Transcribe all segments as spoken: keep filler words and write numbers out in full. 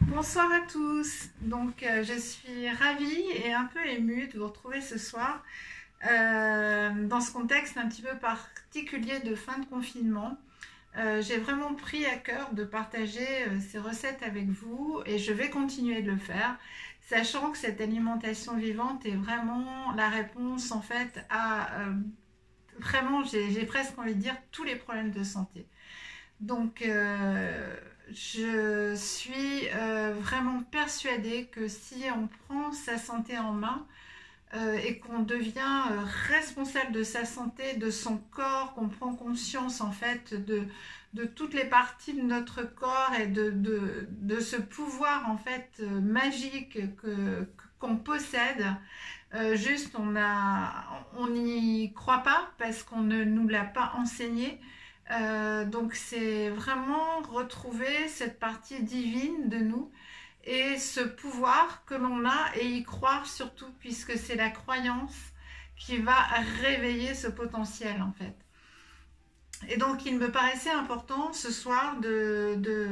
Bonsoir à tous. Donc, euh, je suis ravie et un peu émue de vous retrouver ce soir euh, dans ce contexte un petit peu particulier de fin de confinement. Euh, j'ai vraiment pris à cœur de partager euh, ces recettes avec vous et je vais continuer de le faire, sachant que cette alimentation vivante est vraiment la réponse en fait à euh, vraiment, j'ai j'ai presque envie de dire tous les problèmes de santé. Donc, euh, je suis euh, vraiment persuadée que si on prend sa santé en main euh, et qu'on devient euh, responsable de sa santé, de son corps, qu'on prend conscience en fait de, de toutes les parties de notre corps et de, de, de ce pouvoir en fait euh, magique que, qu'on possède, euh, juste on a, on n'y croit pas parce qu'on ne nous l'a pas enseigné. Euh, donc c'est vraiment retrouver cette partie divine de nous et ce pouvoir que l'on a et y croire surtout puisque c'est la croyance qui va réveiller ce potentiel en fait. Et donc il me paraissait important ce soir de, de,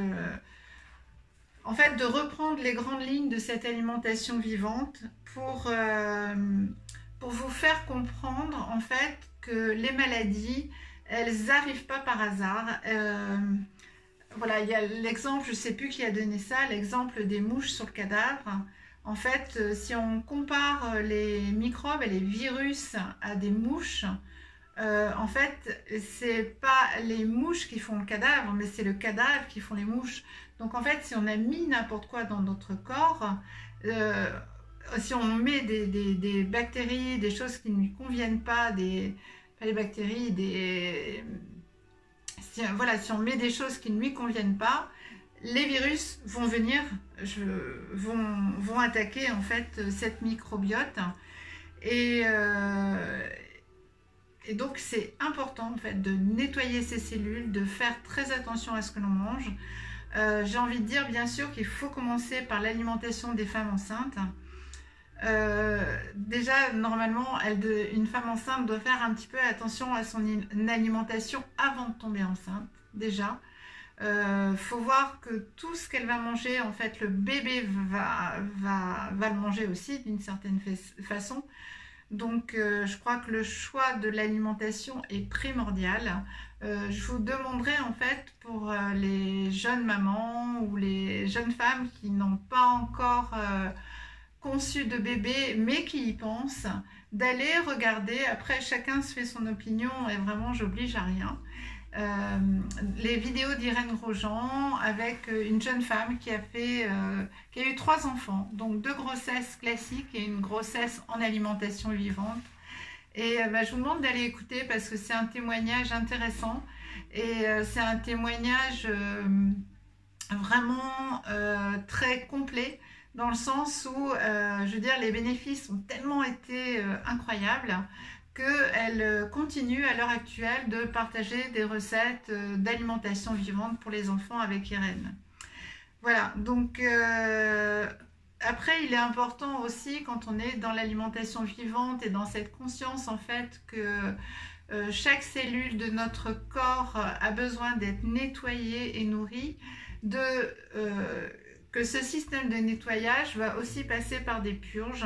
en fait, de reprendre les grandes lignes de cette alimentation vivante pour, euh, pour vous faire comprendre en fait que les maladies elles n'arrivent pas par hasard. Euh, voilà, il y a l'exemple, je ne sais plus qui a donné ça, l'exemple des mouches sur le cadavre. En fait, euh, si on compare les microbes et les virus à des mouches, euh, en fait, c'est pas les mouches qui font le cadavre, mais c'est le cadavre qui font les mouches. Donc en fait, si on a mis n'importe quoi dans notre corps, euh, si on met des, des, des bactéries, des choses qui ne lui conviennent pas, des, pas les bactéries, des, si, voilà, si on met des choses qui ne lui conviennent pas, les virus vont venir, je, vont, vont attaquer en fait cette microbiote. Et, euh, et donc c'est important en fait de nettoyer ces cellules, de faire très attention à ce que l'on mange. Euh, j'ai envie de dire bien sûr qu'il faut commencer par l'alimentation des femmes enceintes. Euh, déjà, normalement, elle de, une femme enceinte doit faire un petit peu attention à son alimentation avant de tomber enceinte, déjà. Il euh, faut voir que tout ce qu'elle va manger, en fait, le bébé va, va, va le manger aussi d'une certaine façon. Donc, euh, je crois que le choix de l'alimentation est primordial. Euh, je vous demanderai, en fait, pour euh, les jeunes mamans ou les jeunes femmes qui n'ont pas encore... Euh, conçu de bébé mais qui y pense, d'aller regarder, après chacun se fait son opinion et vraiment j'oblige à rien, euh, les vidéos d'Irène Grosjean avec une jeune femme qui a fait, euh, qui a eu trois enfants, donc deux grossesses classiques et une grossesse en alimentation vivante. Et euh, bah, je vous demande d'aller écouter parce que c'est un témoignage intéressant et euh, c'est un témoignage euh, vraiment euh, très complet dans le sens où, euh, je veux dire, les bénéfices ont tellement été euh, incroyables qu'elle euh, continue à l'heure actuelle de partager des recettes euh, d'alimentation vivante pour les enfants avec Irène. Voilà, donc euh, après, il est important aussi quand on est dans l'alimentation vivante et dans cette conscience en fait que euh, chaque cellule de notre corps a besoin d'être nettoyée et nourrie, de... Euh, que ce système de nettoyage va aussi passer par des purges.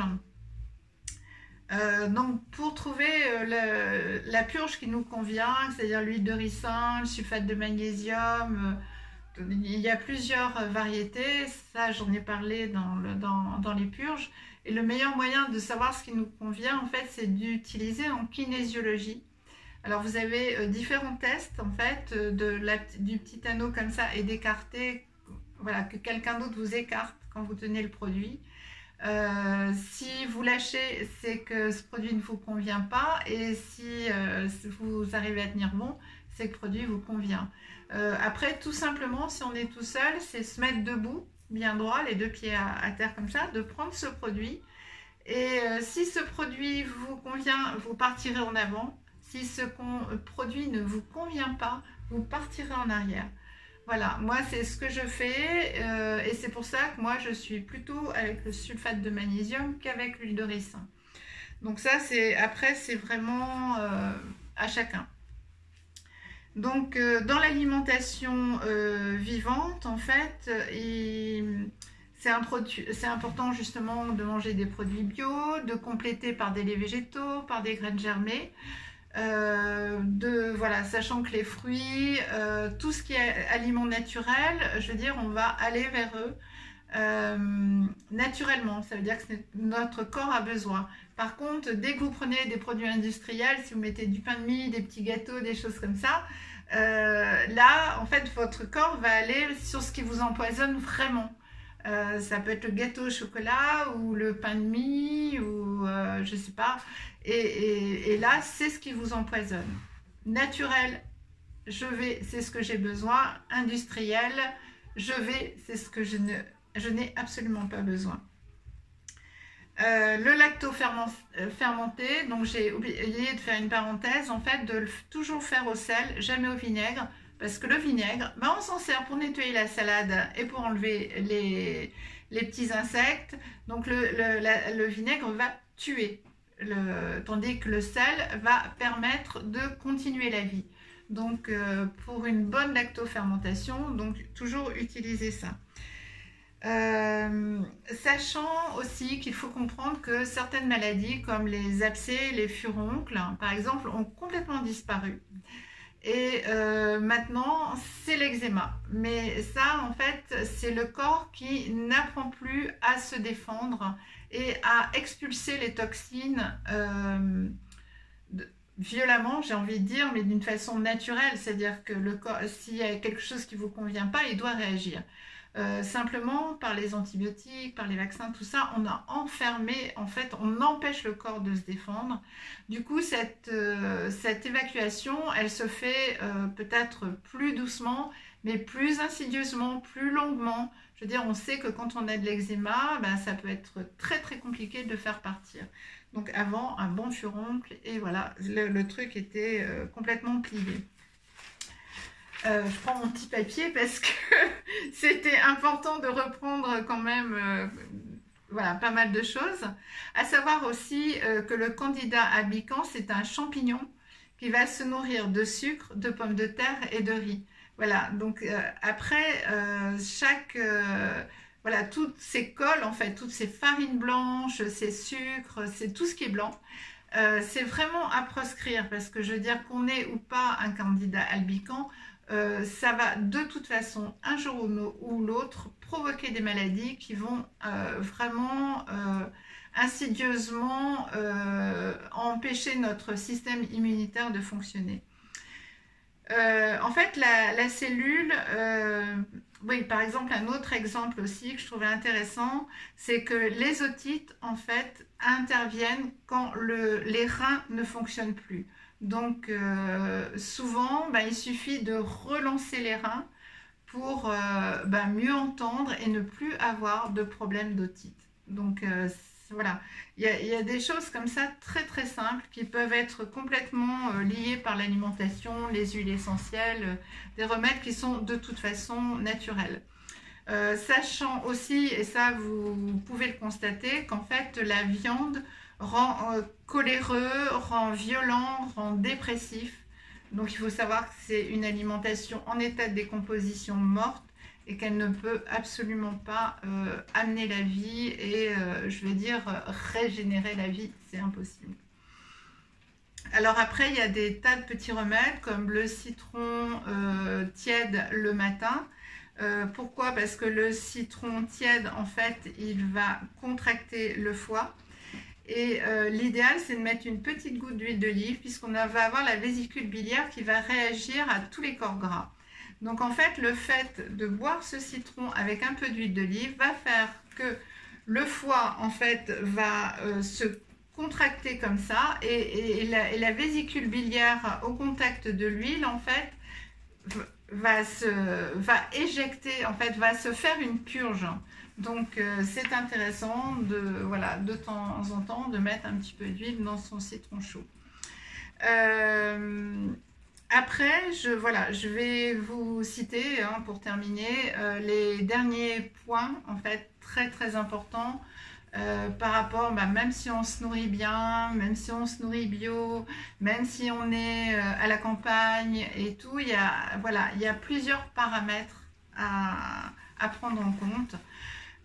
Euh, donc pour trouver euh, le, la purge qui nous convient, c'est-à-dire l'huile de ricin, le sulfate de magnésium, euh, il y a plusieurs variétés, ça j'en ai parlé dans, le, dans, dans les purges. Et le meilleur moyen de savoir ce qui nous convient, en fait, c'est d'utiliser en kinésiologie. Alors vous avez euh, différents tests, en fait, de la, du petit anneau comme ça et d'écarter. Voilà, que quelqu'un d'autre vous écarte quand vous tenez le produit. Euh, si vous lâchez, c'est que ce produit ne vous convient pas. Et si euh, vous arrivez à tenir bon, c'est que le produit vous convient. Euh, après, tout simplement, si on est tout seul, c'est se mettre debout, bien droit, les deux pieds à, à terre comme ça, de prendre ce produit. Et euh, si ce produit vous convient, vous partirez en avant. Si ce produit ne vous convient pas, vous partirez en arrière. Voilà, moi c'est ce que je fais euh, et c'est pour ça que moi je suis plutôt avec le sulfate de magnésium qu'avec l'huile de ricin. Donc ça c'est, après c'est vraiment euh, à chacun. Donc euh, dans l'alimentation euh, vivante en fait, il, c'est un produit, c'est important justement de manger des produits bio, de compléter par des laits végétaux, par des graines germées. Euh, de, voilà, sachant que les fruits, euh, tout ce qui est aliments naturels, je veux dire, on va aller vers eux euh, naturellement. Ça veut dire que notre corps a besoin. Par contre, dès que vous prenez des produits industriels, si vous mettez du pain de mie, des petits gâteaux, des choses comme ça, euh, là, en fait, votre corps va aller sur ce qui vous empoisonne vraiment. Euh, ça peut être le gâteau au chocolat ou le pain de mie ou euh, je sais pas. Et, et, et là, c'est ce qui vous empoisonne. Naturel, je vais, c'est ce que j'ai besoin. Industriel, je vais, c'est ce que je ne, je n'ai absolument pas besoin. Euh, le lacto-fermenté, donc j'ai oublié de faire une parenthèse, en fait, de le toujours faire au sel, jamais au vinaigre. Parce que le vinaigre, ben on s'en sert pour nettoyer la salade et pour enlever les, les petits insectes. Donc le, le, la, le vinaigre va tuer, le, tandis que le sel va permettre de continuer la vie. Donc euh, pour une bonne lactofermentation, donc toujours utiliser ça. Euh, sachant aussi qu'il faut comprendre que certaines maladies comme les abcès, les furoncles, par exemple, ont complètement disparu. Et euh, maintenant, c'est l'eczéma. Mais ça, en fait, c'est le corps qui n'apprend plus à se défendre et à expulser les toxines euh, de, violemment, j'ai envie de dire, mais d'une façon naturelle. C'est-à-dire que le corps, s'il y a quelque chose qui ne vous convient pas, il doit réagir. Euh, simplement, par les antibiotiques, par les vaccins, tout ça, on a enfermé, en fait, on empêche le corps de se défendre. Du coup, cette, euh, cette évacuation, elle se fait euh, peut-être plus doucement, mais plus insidieusement, plus longuement. Je veux dire, on sait que quand on a de l'eczéma, ben, ça peut être très très compliqué de le faire partir. Donc avant, un bon furoncle, et voilà, le, le truc était euh, complètement plié. Euh, je prends mon petit papier parce que c'était important de reprendre quand même euh, voilà, pas mal de choses. À savoir aussi euh, que le Candida albicans, c'est un champignon qui va se nourrir de sucre, de pommes de terre et de riz. Voilà, donc euh, après, euh, chaque... Euh, voilà, toutes ces cols, en fait, toutes ces farines blanches, ces sucres, c'est tout ce qui est blanc. Euh, c'est vraiment à proscrire parce que je veux dire qu'on ait ou pas un Candida albicans, Euh, ça va de toute façon un jour ou l'autre provoquer des maladies qui vont euh, vraiment euh, insidieusement euh, empêcher notre système immunitaire de fonctionner. Euh, en fait, la, la cellule, euh, oui, par exemple, un autre exemple aussi que je trouvais intéressant, c'est que les otites, en fait, interviennent quand le, les reins ne fonctionnent plus. Donc, euh, souvent, ben, il suffit de relancer les reins pour euh, ben, mieux entendre et ne plus avoir de problème d'otite. Donc, euh, voilà, il y, a, il y a des choses comme ça très très simples qui peuvent être complètement euh, liées par l'alimentation, les huiles essentielles, euh, des remèdes qui sont de toute façon naturels. Euh, sachant aussi, et ça vous, vous pouvez le constater, qu'en fait la viande rend euh, coléreux, rend violent, rend dépressif. Donc il faut savoir que c'est une alimentation en état de décomposition morte et qu'elle ne peut absolument pas euh, amener la vie et, euh, je veux dire, régénérer la vie, c'est impossible. Alors après, il y a des tas de petits remèdes comme le citron euh, tiède le matin. Euh, pourquoi? Parce que le citron tiède, en fait, il va contracter le foie. Et euh, l'idéal, c'est de mettre une petite goutte d'huile d'olive puisqu'on va avoir la vésicule biliaire qui va réagir à tous les corps gras. Donc en fait, le fait de boire ce citron avec un peu d'huile d'olive va faire que le foie, en fait, va euh, se contracter comme ça et, et, et, la, et la vésicule biliaire au contact de l'huile, en fait, va, se, va éjecter, en fait, va se faire une purge. Donc euh, c'est intéressant de, voilà, de temps en temps de mettre un petit peu d'huile dans son citron chaud. Euh, après, je, voilà, je vais vous citer, hein, pour terminer, euh, les derniers points, en fait, très très importants euh, par rapport, bah, même si on se nourrit bien, même si on se nourrit bio, même si on est euh, à la campagne et tout, il y a, voilà, il y a plusieurs paramètres à, à prendre en compte.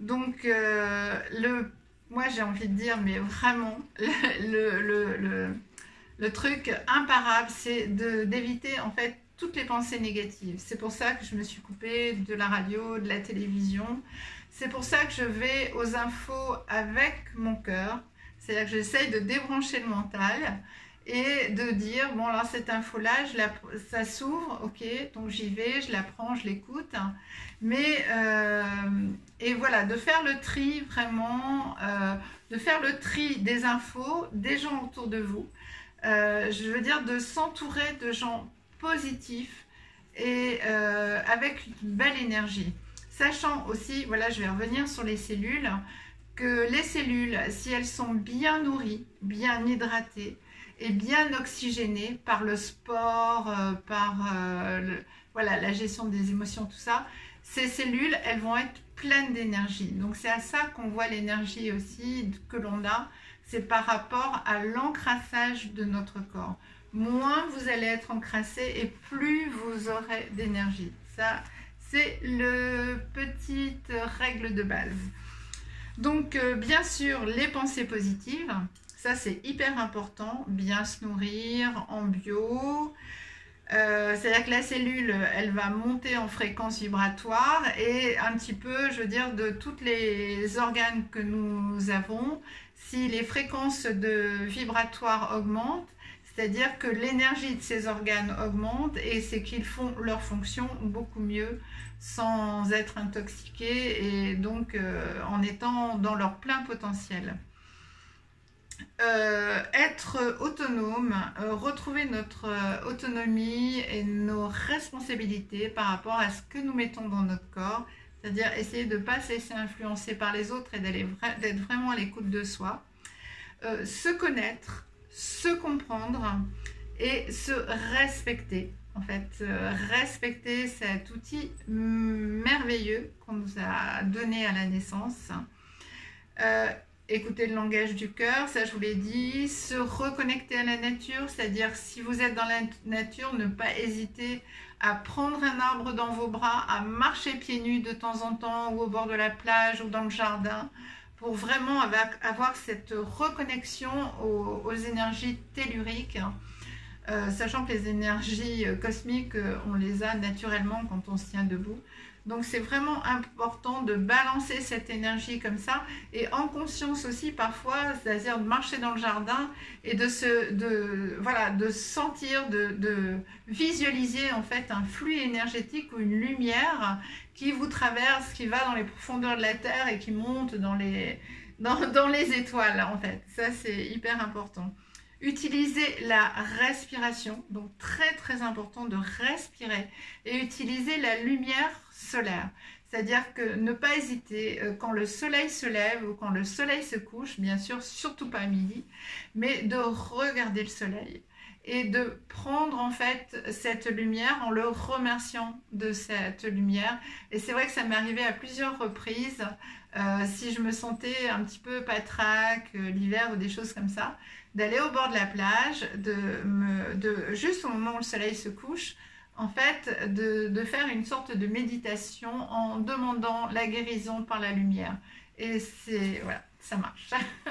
Donc, euh, le, moi j'ai envie de dire, mais vraiment, le, le, le, le truc imparable, c'est d'éviter en fait toutes les pensées négatives. C'est pour ça que je me suis coupée de la radio, de la télévision. C'est pour ça que je vais aux infos avec mon cœur. C'est-à-dire que j'essaye de débrancher le mental et de dire, bon alors cette info-là, ça s'ouvre, ok, donc j'y vais, je la prends, je l'écoute. Mais, euh, et voilà, de faire le tri vraiment, euh, de faire le tri des infos, des gens autour de vous. Euh, je veux dire de s'entourer de gens positifs et euh, avec une belle énergie. Sachant aussi, voilà, je vais revenir sur les cellules, que les cellules, si elles sont bien nourries, bien hydratées et bien oxygénées par le sport, euh, par euh, le, voilà, la gestion des émotions, tout ça, ces cellules, elles vont être pleines d'énergie. Donc c'est à ça qu'on voit l'énergie aussi que l'on a, c'est par rapport à l'encrassage de notre corps. Moins vous allez être encrassé et plus vous aurez d'énergie. Ça, c'est le petite règle de base. Donc, euh, bien sûr, les pensées positives, ça c'est hyper important. Bien se nourrir en bio. Euh, C'est-à-dire que la cellule, elle va monter en fréquence vibratoire et un petit peu, je veux dire, de tous les organes que nous avons, si les fréquences de vibratoire augmentent, c'est-à-dire que l'énergie de ces organes augmente et c'est qu'ils font leur fonction beaucoup mieux sans être intoxiqués et donc euh, en étant dans leur plein potentiel. Euh, être autonome, euh, retrouver notre euh, autonomie et nos responsabilités par rapport à ce que nous mettons dans notre corps, c'est-à-dire essayer de ne pas se laisser influencer par les autres et d'être vraiment à l'écoute de soi. Euh, se connaître, se comprendre et se respecter. En fait, euh, respecter cet outil merveilleux qu'on nous a donné à la naissance. Euh, écouter le langage du cœur, ça je vous l'ai dit. Se reconnecter à la nature, c'est-à-dire si vous êtes dans la nature, ne pas hésiter à prendre un arbre dans vos bras, à marcher pieds nus de temps en temps ou au bord de la plage ou dans le jardin, pour vraiment avoir cette reconnexion aux, aux énergies telluriques, euh, sachant que les énergies cosmiques, on les a naturellement quand on se tient debout. Donc c'est vraiment important de balancer cette énergie comme ça et en conscience aussi parfois, c'est-à-dire de marcher dans le jardin et de se, de, voilà, de sentir, de, de visualiser en fait un flux énergétique ou une lumière qui vous traverse, qui va dans les profondeurs de la Terre et qui monte dans les, dans, dans les étoiles en fait. Ça c'est hyper important. Utiliser la respiration, donc très très important de respirer et utiliser la lumière solaire. C'est-à-dire que ne pas hésiter quand le soleil se lève ou quand le soleil se couche, bien sûr, surtout pas à midi, mais de regarder le soleil et de prendre en fait cette lumière en le remerciant de cette lumière. Et c'est vrai que ça m'est arrivé à plusieurs reprises, euh, si je me sentais un petit peu patraque euh, l'hiver ou des choses comme ça, d'aller au bord de la plage, de me, de, juste au moment où le soleil se couche, en fait, de, de faire une sorte de méditation en demandant la guérison par la lumière. Et c'est, voilà, ça marche.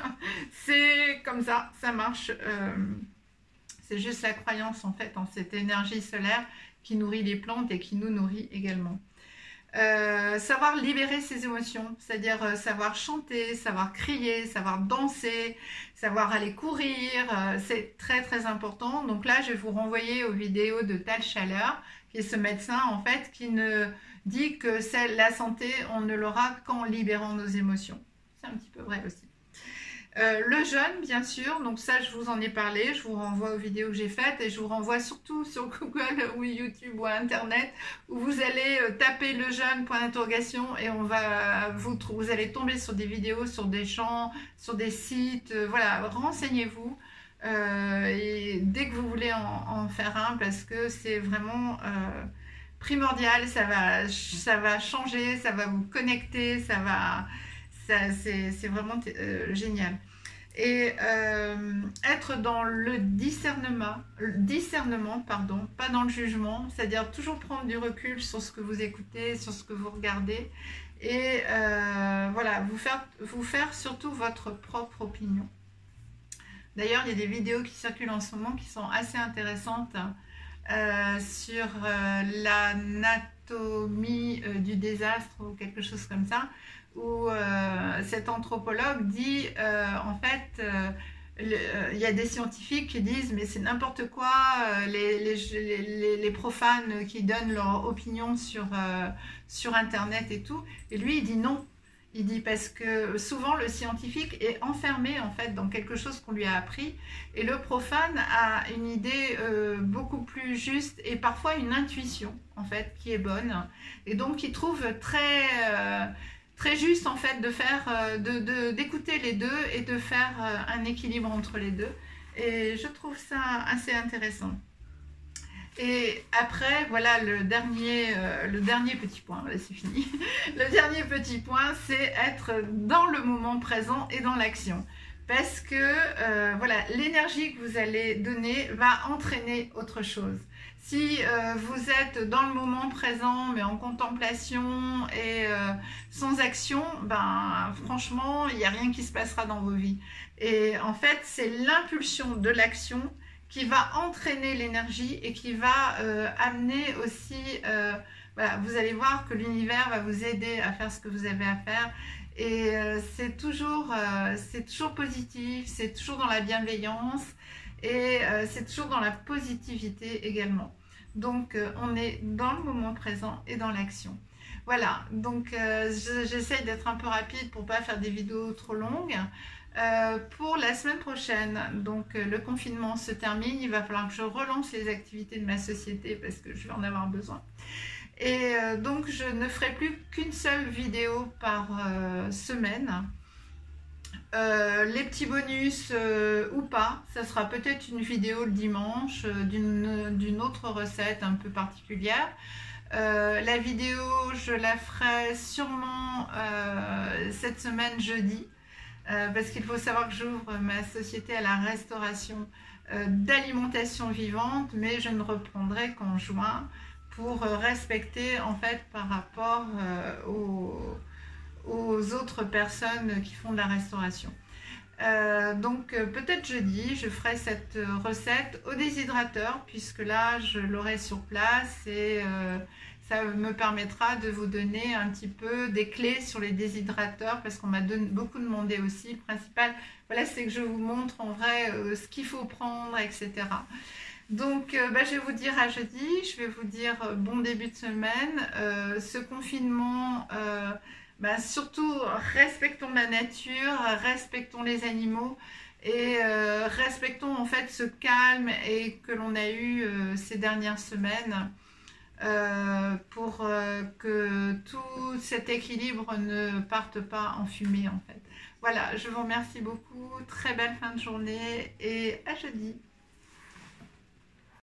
C'est comme ça, ça marche. Euh, c'est juste la croyance, en fait, en cette énergie solaire qui nourrit les plantes et qui nous nourrit également. Euh, savoir libérer ses émotions, c'est-à-dire euh, savoir chanter, savoir crier, savoir danser, savoir aller courir, euh, c'est très très important. Donc là, je vais vous renvoyer aux vidéos de Tal Chaleur, qui est ce médecin en fait qui ne dit que c'est la santé, on ne l'aura qu'en libérant nos émotions. C'est un petit peu vrai aussi. Euh, le jeûne, bien sûr, donc ça je vous en ai parlé, je vous renvoie aux vidéos que j'ai faites et je vous renvoie surtout sur Google ou YouTube ou Internet où vous allez euh, taper le jeûne point d'interrogation et on va vous, vous allez tomber sur des vidéos, sur des chants, sur des sites, euh, voilà, renseignez-vous euh, et dès que vous voulez en, en faire un parce que c'est vraiment euh, primordial, ça va, ça va changer, ça va vous connecter, ça va... C'est vraiment euh, génial. Et euh, être dans le discernement, le discernement, pardon, pas dans le jugement, c'est-à-dire toujours prendre du recul sur ce que vous écoutez, sur ce que vous regardez, et euh, voilà, vous faire, vous faire surtout votre propre opinion. D'ailleurs, il y a des vidéos qui circulent en ce moment qui sont assez intéressantes euh, sur euh, l'anatomie euh, du désastre ou quelque chose comme ça, où euh, cet anthropologue dit euh, en fait euh, il euh, y a des scientifiques qui disent mais c'est n'importe quoi, euh, les, les, les, les profanes qui donnent leur opinion sur, euh, sur internet et tout, et lui il dit non. Il dit parce que souvent le scientifique est enfermé en fait dans quelque chose qu'on lui a appris, et le profane a une idée euh, beaucoup plus juste et parfois une intuition en fait qui est bonne, et donc il trouve très euh, très juste en fait de faire euh, de, de, d'écouter les deux et de faire euh, un équilibre entre les deux, et je trouve ça assez intéressant. Et après, voilà le dernier, euh, le dernier petit point, voilà, c'est fini. Le dernier petit point, c'est être dans le moment présent et dans l'action. Parce que euh, voilà, l'énergie que vous allez donner va entraîner autre chose. Si euh, vous êtes dans le moment présent, mais en contemplation et euh, sans action, ben franchement, il n'y a rien qui se passera dans vos vies. Et en fait, c'est l'impulsion de l'action qui va entraîner l'énergie et qui va euh, amener aussi, euh, voilà, vous allez voir que l'univers va vous aider à faire ce que vous avez à faire, et euh, c'est toujours, euh, c'est toujours positif, c'est toujours dans la bienveillance, et euh, c'est toujours dans la positivité également. Donc euh, on est dans le moment présent et dans l'action. Voilà, donc euh, j'essaye d'être un peu rapide pour ne pas faire des vidéos trop longues. Euh, pour la semaine prochaine, donc euh, le confinement se termine, il va falloir que je relance les activités de ma société parce que je vais en avoir besoin. Et euh, donc je ne ferai plus qu'une seule vidéo par euh, semaine. Euh, les petits bonus euh, ou pas, ça sera peut-être une vidéo le dimanche euh, d'une d'une autre recette un peu particulière. Euh, la vidéo, je la ferai sûrement euh, cette semaine jeudi. Euh, parce qu'il faut savoir que j'ouvre ma société à la restauration euh, d'alimentation vivante, mais je ne reprendrai qu'en juin pour euh, respecter en fait par rapport euh, aux, aux autres personnes qui font de la restauration. Euh, donc euh, peut-être jeudi, je ferai cette recette au déshydrateur, puisque là je l'aurai sur place, et euh, ça me permettra de vous donner un petit peu des clés sur les déshydrateurs, parce qu'on m'a beaucoup demandé aussi. Le principal, voilà, c'est que je vous montre en vrai euh, ce qu'il faut prendre, et cetera. Donc euh, bah, je vais vous dire à jeudi, je vais vous dire euh, bon début de semaine. Euh, ce confinement, euh, bah, surtout respectons la nature, respectons les animaux, et euh, respectons en fait ce calme et que l'on a eu euh, ces dernières semaines. Euh, pour euh, que tout cet équilibre ne parte pas en fumée en fait. Voilà, je vous remercie beaucoup, très belle fin de journée et à jeudi.